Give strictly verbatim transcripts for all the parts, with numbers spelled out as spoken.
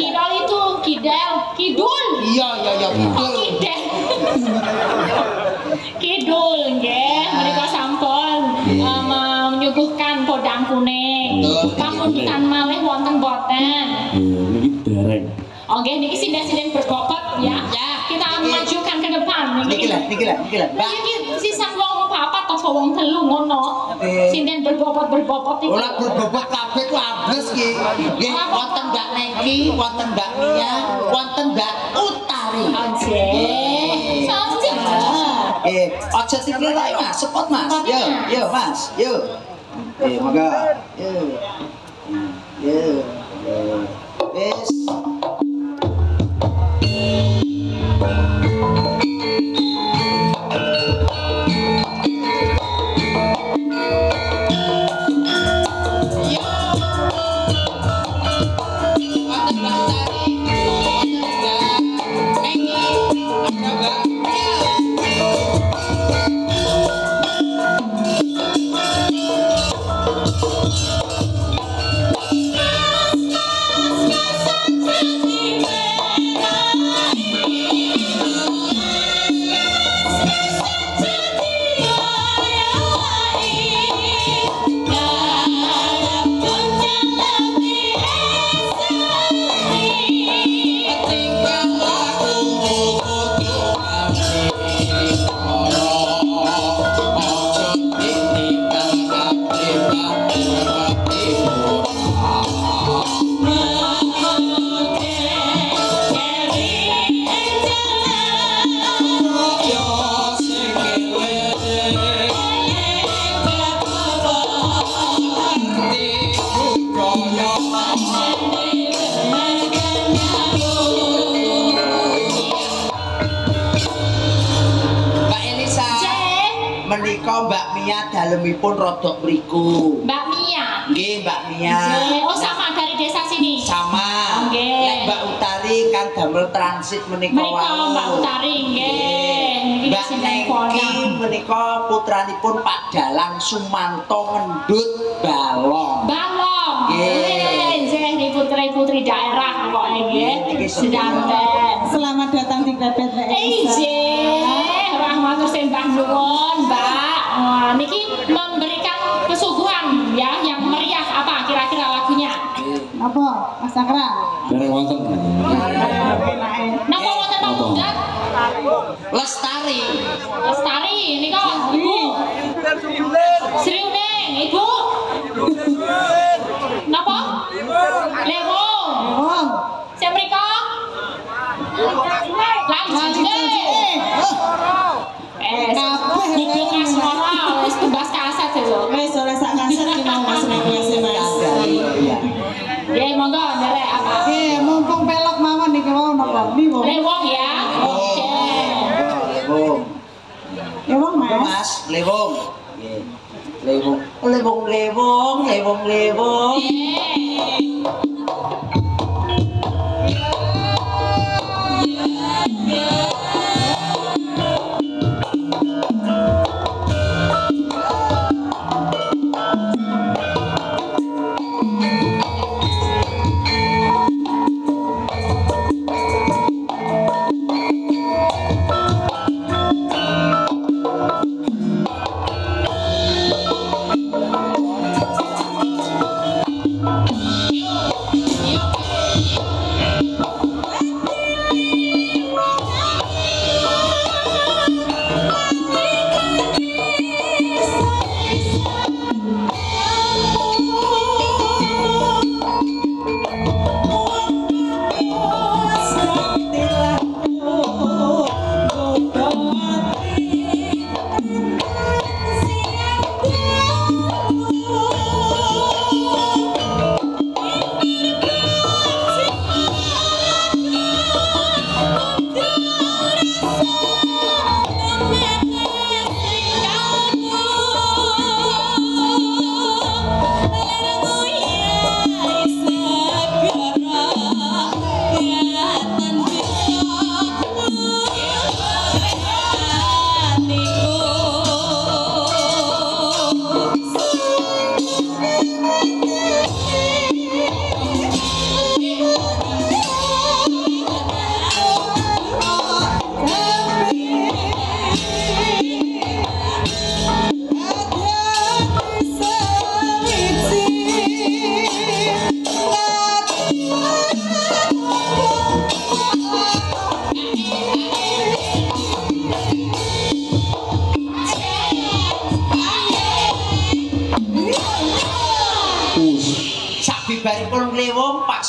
Kidal itu kidal, kidul. Iya iya iya kidul. Oh, kidal. Kidul nggih, menika sampun uh, menyuguhkan podang kuning. Pamundutan malih wonten boten? Niki dereng. Oke, niki sinden-sinden berbobot ya. Ya, kita majukan ke depan Niki lah, niki lah, niki lah. Mbak iki sisan wong papat atau wong telu ngono. Sinden berbobot-berbobot iki. Ora berbobot kabeh ku ambles iki. Nggih, wonten Mbak Nengki, wonten Mbak Mia, wonten Mbak Utari. Anjir. Sanjir. Eh, aja sikil ae Mas, cepet Mas. Yo, yo Mas, yo. Eh, monggo. Yo. Yo. Wis. Mbak Mia dalemipun rodok mriku. Mbak Mia. Nggih, Mbak Mia. Oh, sama dari desa sini. Sama. Nggih. Nek Mbak Utari kan damel transit menika wae. Menika Mbak Utari nggih. Mbak Nengki menika putranipun Pak Dalang Sumanto Ngendut Balong. Balong. Nggih. Nggih, nggih putri-putri daerah kok nggih. Sedanten. Selamat datang di Grabet W Eh, N. rahmatur sembah nuwun, Mbak. Wah, niki memberikan kesuguhan ya yang meriah apa kira-kira lagunya? Apa? Mas Sakra. Dereng wonten. Napa wonten pamunggat? Lestari. Lestari nika Ibu. Sri Uning, Ibu. Napa? Lewong. Oh. Sing mriko? Lanjut. Eh, kabeh asmara wis tumbas kaset lho. Wis oleh sak kaset ki mau Mas request Mas. Iya. Ya monggo nderek apa? Nggih, mumpung pelok mawon niki mau napa? Niku. Lewong ya. Oke. Lewong. Lewong Mas. Mas, lewong. Nggih. Lewong. Lewong, lewong, lewong, lewong.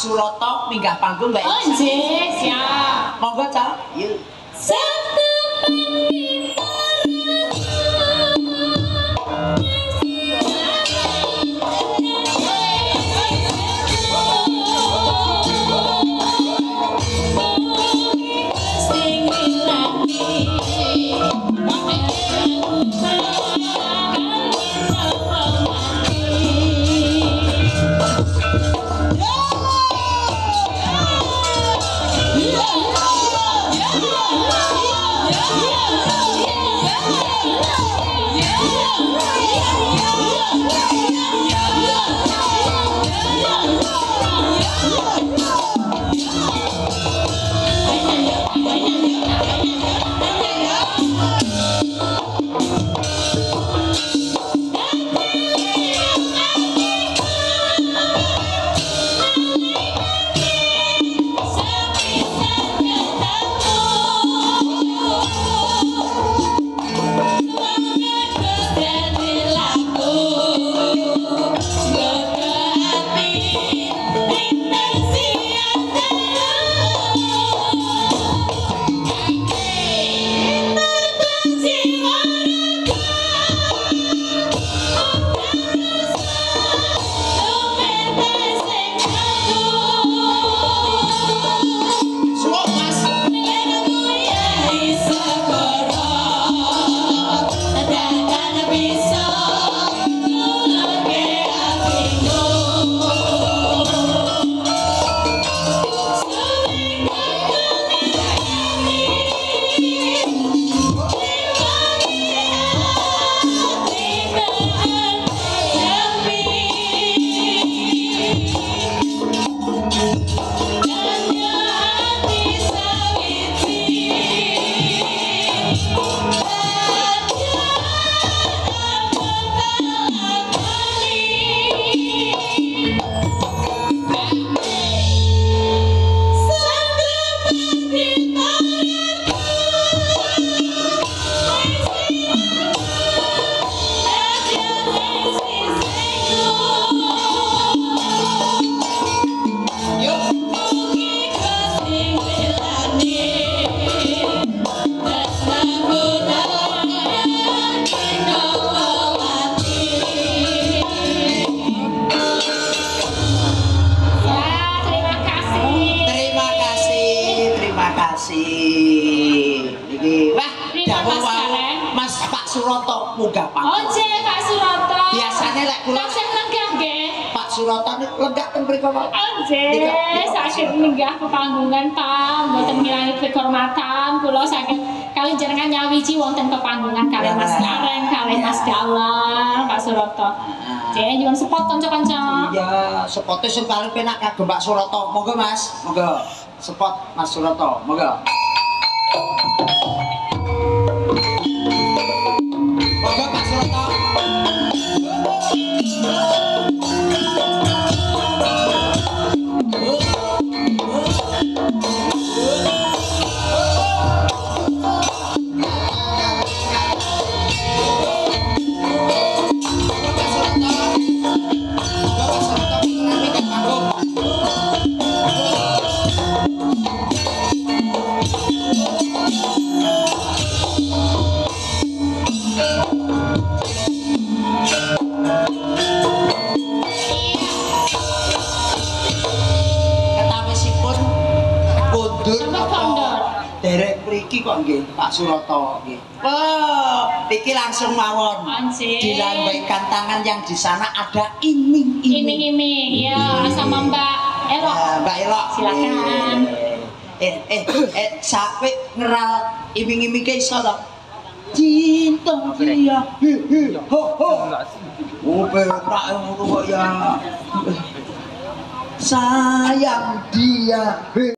Suroto minggah panggung Mbak Oh, Elsa. nggih, siap. Monggo Cak. Yuk. Satu Suroto munggah panggung. Oje Pak Suroto. Biasanya lek kula tasih lenggah nggih. Pak Suroto niku lenggah ten mriku Pak. Oje saged minggah pepanggungan Pak, mboten ngilangi kehormatan kula saged kali jenengan nyawiji wonten pepanggungan kalih Mas Kareng, kalih Mas Dalang, Pak Suroto. Jek nyuwun support kanca-kanca. Iya, sepote sing paling penak kagem Pak Suroto. Monggo Mas, monggo. Support Mas Suroto, monggo. Monggo Pak Suroto. Derek mriki kok nggih Pak Suroto nggih. Oh, iki langsung mawon. Dilambaikan tangan yang di sana ada iming-iming. Iming-iming, ya sama Mbak Elok. Ya, Mbak Elok. Silakan. Eh eh eh sampe ngeral iming-iming ke iso to. Cinta dia. Ho ho. Oh, perak ngono kok ya. Sayang dia.